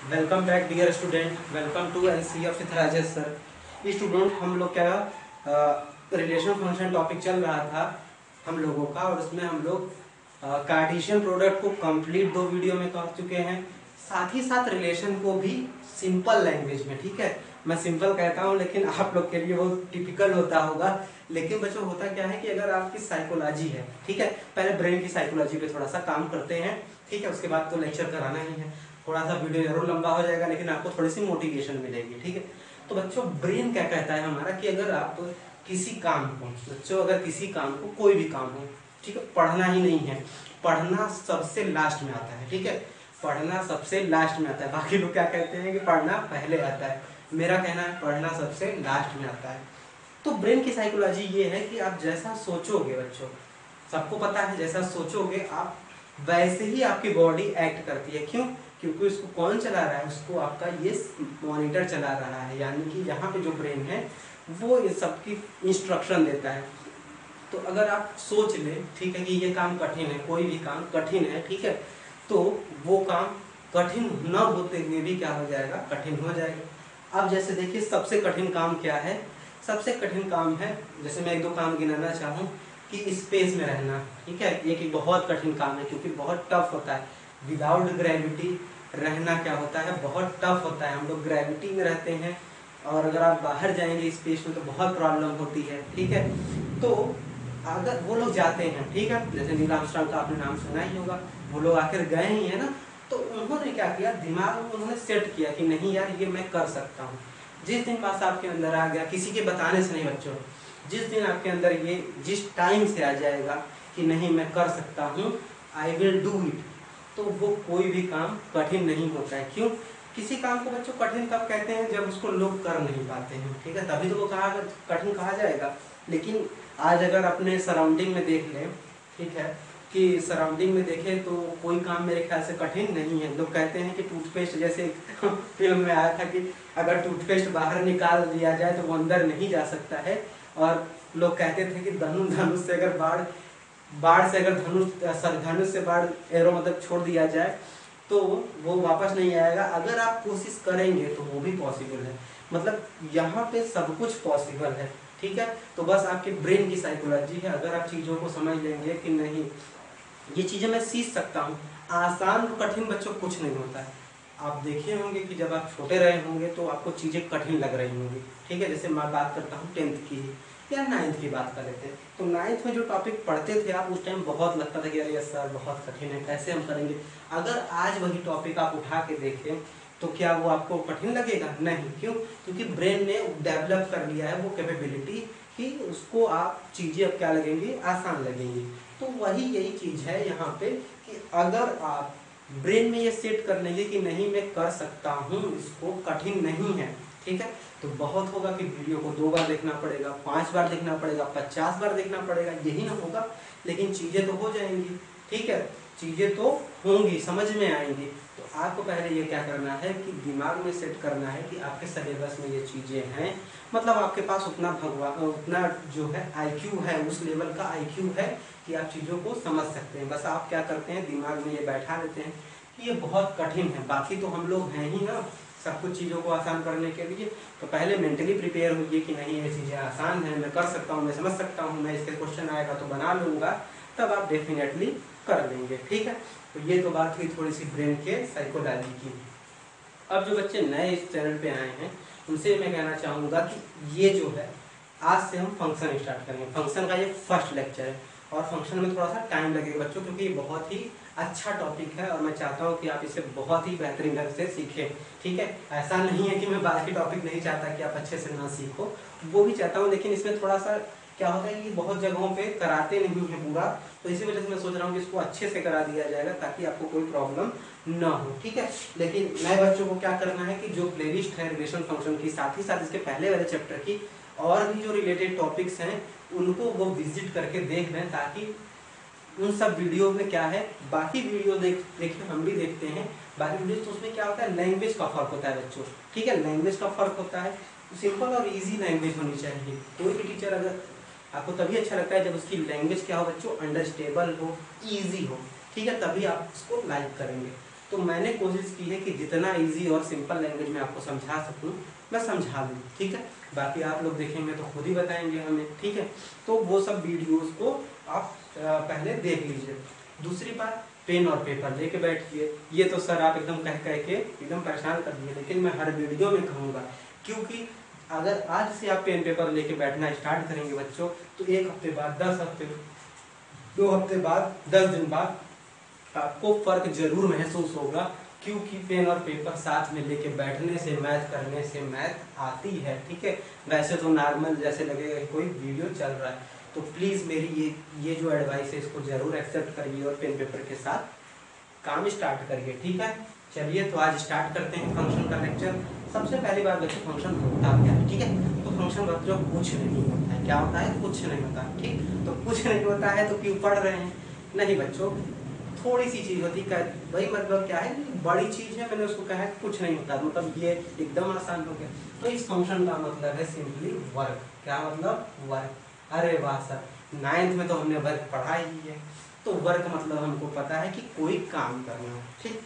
Welcome back dear student, welcome to NC of Rajesh sir. Student, हम लोग क्या relation function topic चल रहा था हम लोगों का, और उसमें हम लोग कार्टेशियन प्रोडक्ट को कंप्लीट 2 वीडियो में कर चुके हैं, साथ ही साथ रिलेशन को भी सिंपल लैंग्वेज में। ठीक है, मैं सिंपल कहता हूँ लेकिन आप लोग के लिए वो टिपिकल होता होगा। लेकिन बच्चों होता क्या है कि अगर आपकी साइकोलॉजी है, ठीक है, पहले ब्रेन की साइकोलॉजी पे थोड़ा सा काम करते हैं, ठीक है, उसके बाद तो लेक्चर कराना ही है। थोड़ा सा वीडियो जरूर लंबा हो जाएगा लेकिन आपको थोड़ी सी मोटिवेशन मिलेगी। ठीक है, तो बच्चों ब्रेन क्या कहता है हमारा कि अगर आप किसी काम को, बच्चों अगर किसी काम को, कोई भी काम हो, ठीक है, पढ़ना ही नहीं है, पढ़ना सबसे लास्ट में आता है। ठीक है, पढ़ना सबसे लास्ट में आता है। बाकी लोग क्या कहते हैं कि पढ़ना पहले आता है, मेरा कहना है पढ़ना सबसे लास्ट में आता है। तो ब्रेन की साइकोलॉजी ये है कि आप जैसा सोचोगे, बच्चों सबको पता है, जैसा सोचोगे आप वैसे ही आपकी बॉडी एक्ट करती है। क्यों? क्योंकि उसको कौन चला रहा है, उसको आपका ये मॉनिटर चला रहा है, यानी कि यहाँ पे जो ब्रेन है वो ये सबकी इंस्ट्रक्शन देता है। तो अगर आप सोच ले, ठीक है, कि ये काम कठिन है, कोई भी काम कठिन है, ठीक है, तो वो काम कठिन न होते हुए भी क्या हो जाएगा, कठिन हो जाएगा। अब जैसे देखिए सबसे कठिन काम क्या है, सबसे कठिन काम है, जैसे मैं 1-2 काम गिनाना चाहूँ कि स्पेस में रहना। ठीक है, ये कि बहुत कठिन काम है क्योंकि बहुत टफ होता है। विदाउट ग्रेविटी रहना क्या होता है, बहुत टफ होता है। हम लोग ग्रेविटी में रहते हैं और अगर आप बाहर जाएंगे स्पेस में तो बहुत प्रॉब्लम होती है। ठीक है, तो अगर वो लोग जाते हैं, ठीक है, जैसे नील आर्मस्ट्रांग का आपने नाम सुना ही होगा, वो लोग आखिर गए ही है ना, तो उन्होंने क्या किया, दिमाग में उन्होंने सेट किया कि नहीं यार ये मैं कर सकता हूँ। जिस दिन बात आपके अंदर आ गया, किसी के बताने से नहीं बच्चों, जिस दिन आपके अंदर ये जिस टाइम से आ जाएगा कि नहीं मैं कर सकता हूँ, आई विल डू इट, तो वो कोई भी काम कठिन नहीं होता है। क्यों? किसी काम को बच्चों कठिन तब कहते हैं जब उसको लोग कर नहीं पाते हैं। ठीक है, तभी तो वो कठिन कहा जाएगा। लेकिन आज अगर अपने सराउंडिंग में देख लें, ठीक है, कि सराउंडिंग में देखें तो कोई काम मेरे ख्याल से कठिन नहीं है। लोग कहते हैं कि टूथपेस्ट, जैसे फिल्म में आया था कि अगर टूथपेस्ट बाहर निकाल दिया जाए तो वो अंदर नहीं जा सकता है, और लोग कहते थे कि धनुष से अगर बाढ़ से अगर धनुष से बाढ़ एरो मतलब छोड़ दिया जाए तो वो वापस नहीं आएगा। अगर आप कोशिश करेंगे तो वो भी पॉसिबल है। मतलब यहाँ पे सब कुछ पॉसिबल है। ठीक है, तो बस आपके ब्रेन की साइकोलॉजी है। अगर आप चीज़ों को समझ लेंगे कि नहीं ये चीज़ें मैं सीख सकता हूँ, आसान कठिन बच्चों कुछ नहीं होता है। आप देखे होंगे कि जब आप छोटे रहे होंगे तो आपको चीज़ें कठिन लग रही होंगी। ठीक है, जैसे मैं बात करता हूँ 10th की या 9th की बात कर लेते हैं, तो 9th में जो टॉपिक पढ़ते थे आप, उस टाइम बहुत लगता था कि अरे सर बहुत कठिन है, कैसे हम करेंगे। अगर आज वही टॉपिक आप उठा के देखें तो क्या वो आपको कठिन लगेगा? नहीं। क्यों? क्योंकि ब्रेन ने डेवलप कर लिया है वो कैपेबिलिटी कि उसको आप चीज़ें अब क्या लगेंगी, आसान लगेंगी। तो वही यही चीज़ है यहाँ पे कि अगर आप ब्रेन में ये सेट कर लेंगे कि नहीं मैं कर सकता हूँ, इसको कठिन नहीं है, ठीक है, तो बहुत होगा कि वीडियो को 2 बार देखना पड़ेगा, 5 बार देखना पड़ेगा, 50 बार देखना पड़ेगा, यही ना होगा, लेकिन चीज़ें तो हो जाएंगी। ठीक है, चीज़ें तो होंगी, समझ में आएंगी। तो आपको पहले ये क्या करना है कि दिमाग में सेट करना है कि आपके सिलेबस में ये चीज़ें हैं, मतलब आपके पास उतना जो है IQ है, उस लेवल का IQ है कि आप चीज़ों को समझ सकते हैं। बस आप क्या करते हैं, दिमाग में ये बैठा लेते हैं कि ये बहुत कठिन है। बाकी तो हम लोग हैं ही ना सब कुछ चीज़ों को आसान करने के लिए। तो पहले मेंटली प्रिपेयर होइए कि नहीं ये चीज़ें आसान हैं, मैं कर सकता हूँ, मैं समझ सकता हूँ, मैं इसके क्वेश्चन आएगा तो बना लूँगा, तब आप डेफिनेटली कर लेंगे। ठीक है, तो ये तो बात हुई थोड़ी सी ब्रेन के साइकोलॉजी की। अब जो बच्चे नए इस चैनल पे आए हैं उनसे मैं कहना चाहूँगा कि ये जो है आज से हम फंक्शन स्टार्ट करेंगे। फंक्शन का ये फर्स्ट लेक्चर है और फंक्शन में थोड़ा सा टाइम लगेगा बच्चों, क्योंकि ये बहुत ही अच्छा टॉपिक है और मैं चाहता हूँ कि आप इसे बहुत ही बेहतरीन ढंग से सीखें। ठीक है, ऐसा नहीं है कि मैं बाकी टॉपिक नहीं चाहता कि आप अच्छे से ना सीखो, वो भी चाहता हूँ, लेकिन इसमें थोड़ा सा क्या होता है कि बहुत जगहों पे कराते नहीं है पूरा, तो इसी वजह से मैं सोच रहा हूँ कि इसको अच्छे से करा दिया जाएगा ताकि आपको कोई प्रॉब्लम ना हो। ठीक है, लेकिन नए बच्चों को क्या करना है कि जो प्लेलिस्ट है रिलेशन फंक्शन की, साथ ही साथ इसके पहले वाले चैप्टर की और भी जो रिलेटेड टॉपिक्स हैं उनको वो विजिट करके देख लें, ताकि उन सब वीडियो में क्या है, बाकी वीडियो देखिए हम भी देखते हैं बाकी वीडियो, तो उसमें क्या होता है लैंग्वेज का फर्क होता है बच्चों। ठीक है, लैंग्वेज का फर्क होता है, सिंपल और इजी लैंग्वेज होनी चाहिए। कोई भी टीचर अगर आपको तभी अच्छा लगता है जब उसकी लैंग्वेज क्या हो बच्चों, अंडरस्टेबल हो, ईजी हो। ठीक है, तभी आप उसको लाइक करेंगे। तो मैंने कोशिश की है कि जितना इजी और सिंपल लैंग्वेज में आपको समझा सकूं मैं समझा दूं, ठीक है। बाकी आप लोग देखेंगे तो खुद ही बताएंगे हमें, ठीक है। तो वो सब वीडियोस को आप पहले देख लीजिए। दूसरी बात, पेन और पेपर लेके बैठिए। ये तो सर आप एकदम कह के एकदम परेशान कर दिए, लेकिन मैं हर वीडियो में कहूँगा, क्योंकि अगर आज से आप पेन पेपर लेके बैठना स्टार्ट करेंगे बच्चों, तो 1 हफ्ते बाद, 10 हफ्ते, 2 हफ्ते बाद, 10 दिन बाद आपको फर्क जरूर महसूस होगा, क्योंकि पेन और पेपर साथ में लेके बैठने से, मैथ करने से मैथ आती है, ठीक है। वैसे तो नॉर्मल जैसे लगेगा कोई वीडियो चल रहा है। तो प्लीज़ मेरी ये जो एडवाइस है इसको जरूर एक्सेप्ट करिए और पेन पेपर के साथ काम स्टार्ट करिए, ठीक है। चलिए तो आज स्टार्ट करते हैं फंक्शन का लेक्चर। सबसे पहली बात बच्चों, फंक्शन होता क्या है, ठीक है। तो फंक्शन बच्चों कुछ नहीं होता है। क्या होता है? कुछ नहीं होता, ठीक। तो कुछ नहीं होता है तो क्यों पढ़ रहे हैं? नहीं बच्चों, थोड़ी सी चीज होती है, वही मतलब क्या है, बड़ी चीज है, मैंने उसको कहा है कुछ नहीं होता, मतलब ये एकदम आसान हो गया। तो इस फंक्शन का मतलब है सिंपली वर्क। क्या मतलब? वर्क। अरे वाह सर, 9th में तो हमने वर्क पढ़ा ही है। तो वर्क मतलब हमको पता है कि कोई काम करना, ठीक।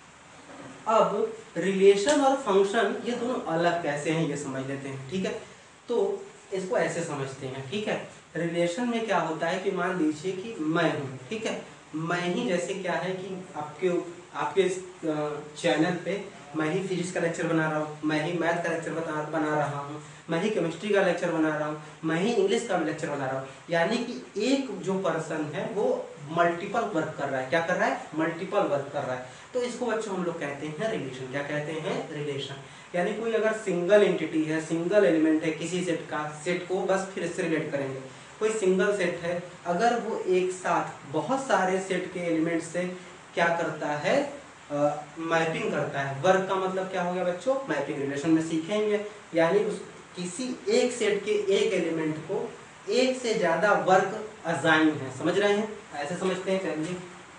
अब रिलेशन और फंक्शन ये दोनों अलग कैसे हैं ये समझ लेते हैं, ठीक है। तो इसको ऐसे समझते हैं, ठीक है। रिलेशन में क्या होता है कि मान लीजिए कि मैं हूँ, ठीक है। मैं ही जैसे क्या है कि आपके चैनल पे मैं ही फिजिक्स का लेक्चर बना रहा हूँ, मैं ही मैथ का लेक्चर बना रहा हूँ, मैं ही केमिस्ट्री का लेक्चर बना रहा हूँ, मैं ही इंग्लिश का लेक्चर बना रहा हूँ। यानी कि एक जो पर्सन है वो मल्टीपल वर्क कर रहा है। क्या कर रहा है? मल्टीपल वर्क कर रहा है। तो इसको बच्चों हम लोग कहते हैं रिलेशन। क्या कहते हैं? रिलेशन। यानी कोई अगर सिंगल एंटिटी है, सिंगल एलिमेंट है किसी सेट का, सेट को बस फिर इससे रिलेट करेंगे। कोई सिंगल सेट है, अगर वो एक साथ बहुत सारे सेट के एलिमेंट से क्या करता है, मैपिंग करता है। वर्क का मतलब क्या हो गया बच्चों? मैपिंग। रिलेशन में सीखेंगे, यानी उस किसी एक सेट के एक एलिमेंट को एक से ज्यादा वर्क असाइन है। समझ रहे हैं? ऐसे समझते हैं। चलिए,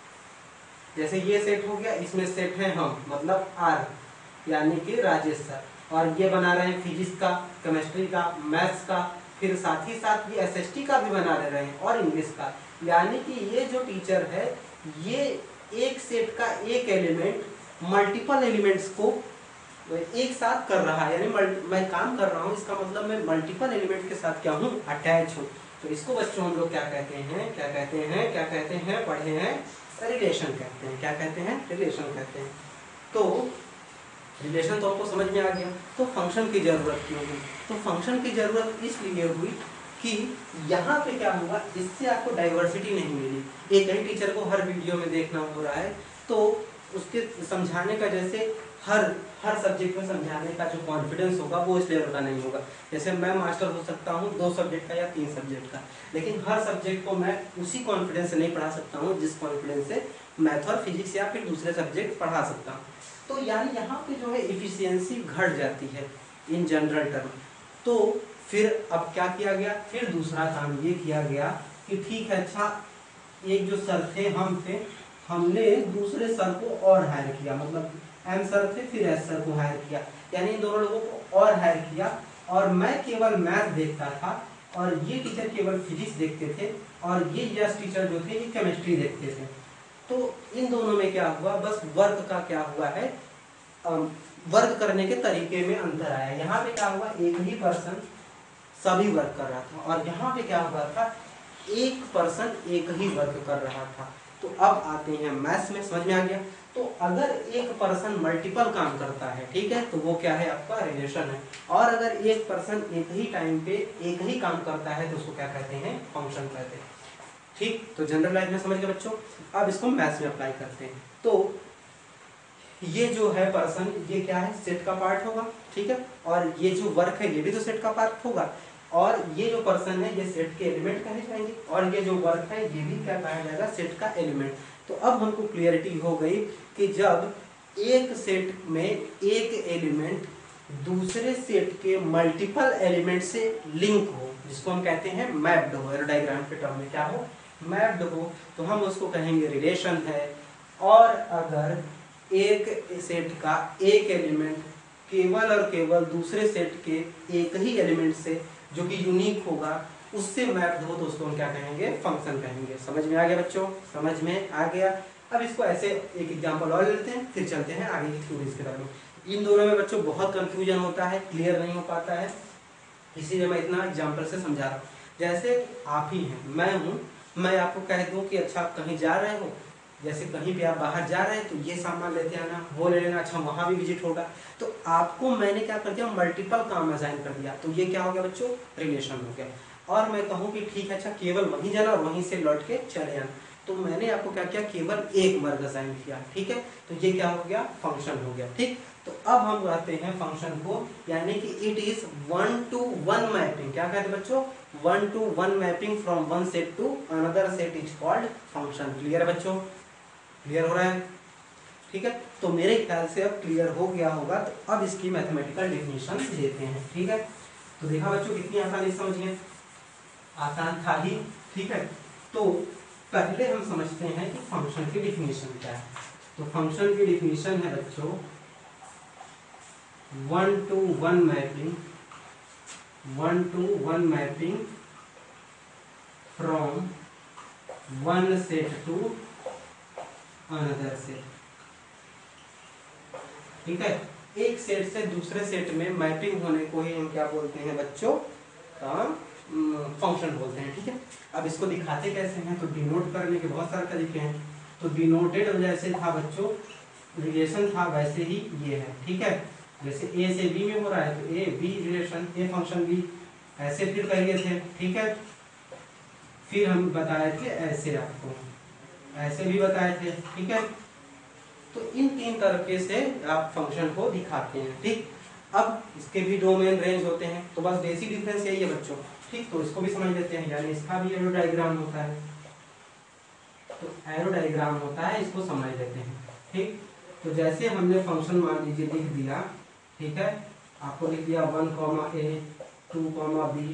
जैसे ये सेट हो गया, इसमें सेट है हम, मतलब आर, यानी कि राजेश सर, और ये बना रहे हैं फिजिक्स का, केमिस्ट्री का, मैथ्स का, फिर साथ ही साथ ये एसएसटी का भी बना ले रहे हैं और इंग्लिश का। यानी कि ये जो टीचर है ये एक सेट का एक एलिमेंट मल्टीपल एलिमेंट्स को एक साथ कर रहा है। यानी मैं काम कर रहा हूँ, इसका मतलब मैं मल्टीपल एलिमेंट के साथ क्या हूँ? अटैच हूँ। तो इसको बच्चों हम लोग क्या कहते हैं? क्या कहते हैं? क्या कहते हैं? पढ़े हैं, रिलेशन कहते हैं। क्या कहते हैं? रिलेशन कहते हैं। तो रिलेशन तो आपको समझ में आ गया। तो फंक्शन की जरूरत क्यों हुई? तो फंक्शन की जरूरत इसलिए हुई कि यहाँ पे क्या हुआ, इससे आपको डाइवर्सिटी नहीं मिली। एक ही टीचर को हर वीडियो में देखना हो रहा है, तो उसके समझाने का जैसे हर सब्जेक्ट में समझाने का जो कॉन्फिडेंस होगा वो इस लेवल का नहीं होगा। जैसे मैं मास्टर हो सकता हूँ 2 सब्जेक्ट का या 3 सब्जेक्ट का, लेकिन हर सब्जेक्ट को मैं उसी कॉन्फिडेंस से नहीं पढ़ा सकता हूँ जिस कॉन्फिडेंस से मैथ और फिजिक्स या फिर दूसरे सब्जेक्ट पढ़ा सकता हूँ। तो यानी यहाँ पे जो है इफिशियंसी घट जाती है इन जनरल टर्म। तो फिर अब क्या किया गया? फिर दूसरा काम ये किया गया कि ठीक है, अच्छा, एक जो सर थे हम थे, हमने दूसरे सर को और हायर किया, मतलब एम सर थे फिर एस सर को हायर किया, यानी इन दोनों लोगों को और हायर किया। और मैं केवल मैथ देखता था और ये टीचर केवल फिजिक्स देखते थे, और ये यस टीचर जो थे ये केमिस्ट्री देखते थे। तो इन दोनों में क्या हुआ? बस वर्क का क्या हुआ है, वर्क करने के तरीके में अंतर आया। यहाँ पे क्या हुआ? एक ही पर्सन सभी वर्क कर रहा था, और यहाँ पे क्या हुआ था? एक पर्सन एक ही वर्क कर रहा था। तो अब आते हैं मैथ्स में, समझ में आ गया। तो अगर एक पर्सन मल्टीपल काम करता है, ठीक है, तो वो क्या है? आपका रिलेशन है। और अगर एक पर्सन एक ही टाइम पे एक ही काम करता है तो उसको क्या कहते हैं? फंक्शन कहते हैं। ठीक, तो जनरल लाइफ में समझ गए बच्चों। अब इसको मैथ्स में अप्लाई करते हैं। तो ये जो है पर्सन, ये क्या है? सेट का पार्ट होगा, ठीक है, और ये जो वर्क है ये भी तो सेट का पार्ट होगा, और ये जो पर्सन है ये सेट के एलिमेंट कहे जाएंगे, और ये जो वर्क है ये भी क्या कहा जाएगा? सेट का एलिमेंट। तो अब हमको क्लियरिटी हो गई कि जब एक सेट में एक एलिमेंट दूसरे सेट के मल्टीपल एलिमेंट से लिंक हो, जिसको हम कहते हैं मैप्ड हो, एरो डायग्राम के टर्म में क्या हो? मैप्ड हो, तो हम उसको कहेंगे रिलेशन है। और अगर एक सेट का एक एलिमेंट केवल और केवल दूसरे सेट के एक ही एलिमेंट से जो कि यूनिक होगा उससे मैप्ड हो, तो उसको हम क्या कहेंगे? फंक्शन कहेंगे। समझ में आ गया बच्चों? समझ में आ गया। अब इसको ऐसे एक एग्जांपल और लेते हैं, फिर चलते हैं आगे की थ्योरीज के बारे में। इन दोनों में बच्चों बहुत कंफ्यूजन होता है, क्लियर नहीं हो पाता है, इसीलिए मैं इतना एग्जांपल से समझा रहा हूँ। जैसे आप ही हैं, मैं हूँ, मैं आपको कह दूँ कि अच्छा आप कहीं जा रहे हो, जैसे कहीं भी आप बाहर जा रहे हैं तो ये सामान लेते आना, वो ले लेना, अच्छा वहाँ भी विजिट होगा, तो आपको मैंने क्या कर दिया, मल्टीपल काम असाइन कर दिया, तो ये क्या हो गया बच्चों, रिलेशन हो गया। और मैं कहूँ कि ठीक है, अच्छा केवल वहीं जाना और वहीं से लौट के चले आना, तो मैंने आपको क्या किया, केवल एक वर्ग असाइन किया, ठीक है, तो ये क्या हो गया, फंक्शन हो गया। ठीक, तो अब हम कहते हैं फंक्शन को, यानी कि इट इज 1-to-1 मैपिंग। क्या कहते हैं बच्चों, 1-to-1 mapping from one set to another set is called function. Clear है बच्चों, क्लियर हो रहा है? ठीक है, तो मेरे ख्याल से अब क्लियर हो गया होगा। तो अब इसकी मैथमेटिकल डेफिनेशन देते हैं। ठीक है, तो देखा बच्चों कितनी आसानी से समझिए, आसान था ही। ठीक है, तो पहले हम समझते हैं कि फंक्शन की डेफिनेशन क्या है। तो फंक्शन की डेफिनेशन है बच्चों 1-to-1 mapping, 1-to-1 mapping from one set to another set. ठीक है, एक सेट से दूसरे सेट में मैपिंग होने को ही हम क्या बोलते हैं बच्चों, फंक्शन बोलते हैं। ठीक है, अब इसको दिखाते कैसे हैं, तो डिनोट करने के बहुत सारे तरीके हैं। तो डिनोटेड जैसे था बच्चों, रिलेशन था, वैसे ही ये है। ठीक है, जैसे ए से बी में हो रहा है तो A B relation, A function B, ऐसे फिर करिए थे। ठीक है, फिर हम बताए थे ऐसे, आपको ऐसे भी बताए थे। ठीक है, तो इन तीन तरीके से आप फंक्शन को दिखाते हैं। ठीक, अब इसके भी डोमेन रेंज होते हैं, तो बस बेसिक डिफरेंस यही है बच्चों। ठीक, तो इसको भी समझ लेते हैं, यानी इसका भी एरो डायग्राम होता है, तो एरो डायग्राम होता है, इसको समझ लेते हैं। ठीक, तो जैसे हमने फंक्शन मान लीजिए लिख दिया, ठीक है, आपको लिख दिया 1, A 2, B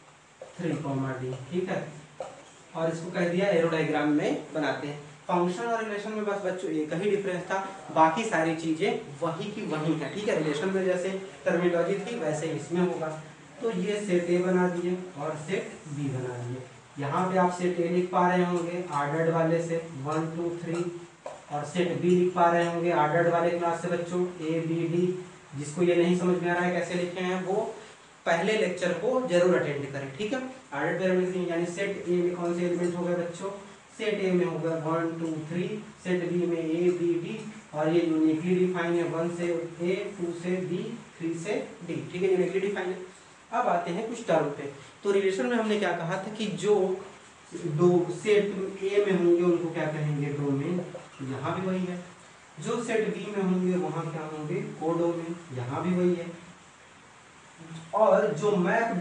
3, D। ठीक है, और इसको कह दिया एरो डायग्राम में बनाते हैं। फंक्शन और रिलेशन में बस बच्चों एक ही डिफरेंस था, बाकी सारी चीजें वही की वही है। ठीक है, रिलेशन में जैसे टर्मिनोलॉजी थी वैसे इसमें होगा। तो ये सेट ए बना दिए और सेट बी बना दिए। यहाँ पे आप सेट ए लिख पा रहे होंगे आर्डर्ड वाले से 1 2 3, और सेट बी लिख पा रहे होंगे आर्डर्ड वाले क्लास से बच्चों ए बी डी। जिसको ये नहीं समझ में आ रहा है कैसे लिखे हैं, वो पहले लेक्चर को जरूर अटेंड करें। ठीक है, आर्डर्ड पैरामीटर यानी सेट ए में कौन से एलिमेंट हो गए बच्चों, सेट ए में होगा 1 2 3, सेट बी में ए बी डी, और ये यूनिकली डिफाइन है 1 से ए 2 से बी 3 से डी। ठीक है, यूनिकली डिफाइन है। अब आते हैं कुछ टर्म पे। तो रिलेशन में हमने क्या कहा था कि जो दो सेट ए में होंगे उनको क्या कहेंगे, डोमेन, यहाँ भी वही है। जो सेट बी में होंगे वहाँ क्या होंगे, कोडोमेन, यहाँ भी वही है। और जो मैप्ड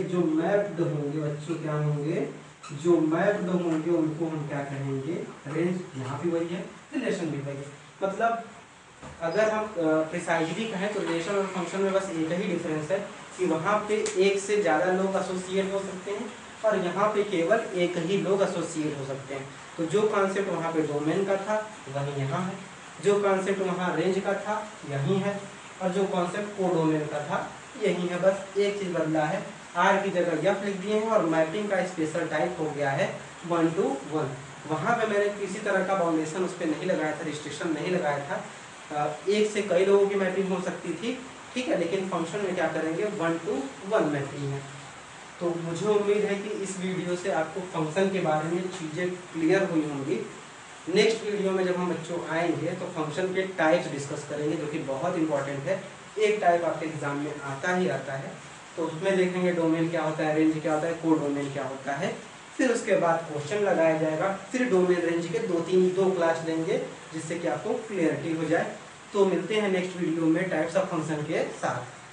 होंगे बच्चों क्या होंगे, जो मैप्ड होंगे उनको हम क्या कहेंगे, रेंज, यहाँ भी वही है, रिलेशन भी वही है। मतलब अगर हम प्रिसाइजली कहें तो रिलेशन और फंक्शन में बस एक ही डिफरेंस है कि वहाँ पे एक से ज़्यादा लोग एसोसिएट हो सकते हैं और यहाँ पे केवल एक ही लोग एसोसिएट हो सकते हैं। तो जो कॉन्सेप्ट वहाँ पे डोमेन का था वही यहाँ है, जो कॉन्सेप्ट वहाँ रेंज का था यही है, और जो कॉन्सेप्ट कोडोमेन का था यही है। बस एक चीज़ बदला है, आर की जगह एफ लिख दिए हैं और मैपिंग का स्पेशल टाइप हो गया है 1-to-1। वहाँ पे मैंने किसी तरह का बाउंडेशन उस पर नहीं लगाया था, रिस्ट्रिक्शन नहीं लगाया था। एक से कई लोगों की मैपिंग हो सकती थी, ठीक है, लेकिन फंक्शन में क्या करेंगे, 1-to-1 मैपिंग है। तो मुझे उम्मीद है कि इस वीडियो से आपको फंक्शन के बारे में चीज़ें क्लियर हुई होंगी। नेक्स्ट वीडियो में जब हम बच्चों आएंगे तो फंक्शन के टाइप्स डिस्कस करेंगे, जो कि बहुत इंपॉर्टेंट है। एक टाइप आपके एग्जाम में आता ही आता है, तो उसमें देखेंगे डोमेन क्या होता है, रेंज क्या होता है, कोडोमेन क्या होता है। फिर उसके बाद क्वेश्चन लगाया जाएगा, फिर डोमेन रेंज के दो क्लास लेंगे जिससे कि आपको क्लियरिटी हो जाए। तो मिलते हैं नेक्स्ट वीडियो में टाइप्स ऑफ फंक्शन के साथ।